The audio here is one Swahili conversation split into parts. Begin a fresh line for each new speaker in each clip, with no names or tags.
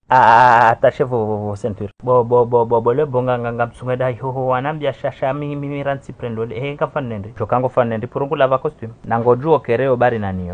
attaché vos ceintures. Bo le bonga nganga msunga dai ho wanambia shasha mimi ransi prendo le kafanende jokango fanende purungu lava costume nango juo kereo bari naniyo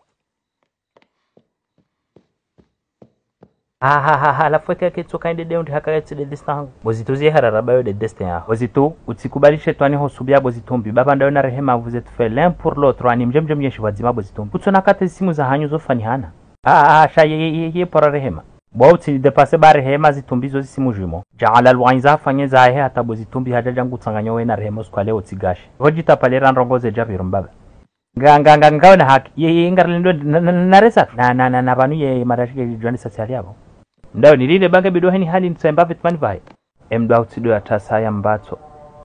la fweke ketsoka inde de hakaetse de destin bozito zi hararaba yo de destin ya bozito utsikubalishe twani ho subia bozito mbi baba ndayo na rehema vous êtes fait l'un pour l'autre ani mjemjem yeshi wadzima bozito kutsona kate simu za hanyu zo fanihana sha ye para rehema bauti depase ba rehema zitumbizo zisimu jimo jaala alwainza fanye zahe hata bozitumbi hajaja ngutsanganya we na rehema skwale otsigashi hojita palera rongoze javiro mbaba nganga na haki ye ngarlindo naresa na banu ye marashike jwani sasiali yabo ndao nilile bange bido hani hali ntsemba vitmani vai emdo outsido atasa ya mbatso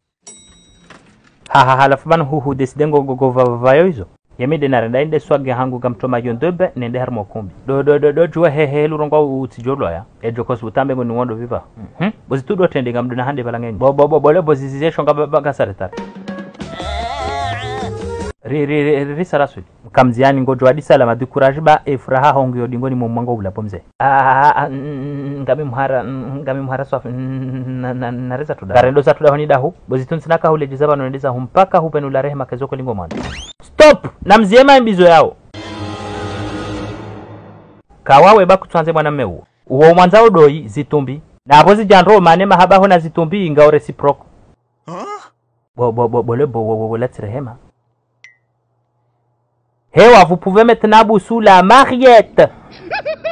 halafu banu huhu desidengo vayo hizo yemide narenda inde swage hangu gamtoma yondebe nende harmo kumbi do juwa hehe lurongo utijolo ya ejokos utambe ngo ngondo viva bozitudo tende ngamduna hande balangeni bole bozizisho ngabaga saretare ri sarasuli kamziani ngojo hadi salama du courage ba e furaha hongo dingoni mu mwango ula pomze ngami muhara swafi na reza tuda garendo sa tuda honida hu bozitun sinaka hule jizaba no ndeza humpaka hupenula rehema kezoko lingo mwana stop namziema mbizo yao kawawe bakutwanze mwana mewo uwo mwanzao doi zitumbi na abozi janro mane mahaba hona zitumbi ingao reciprocal bo let's rehema. Hewa, vous pouvez maintenant bousser la Mariette.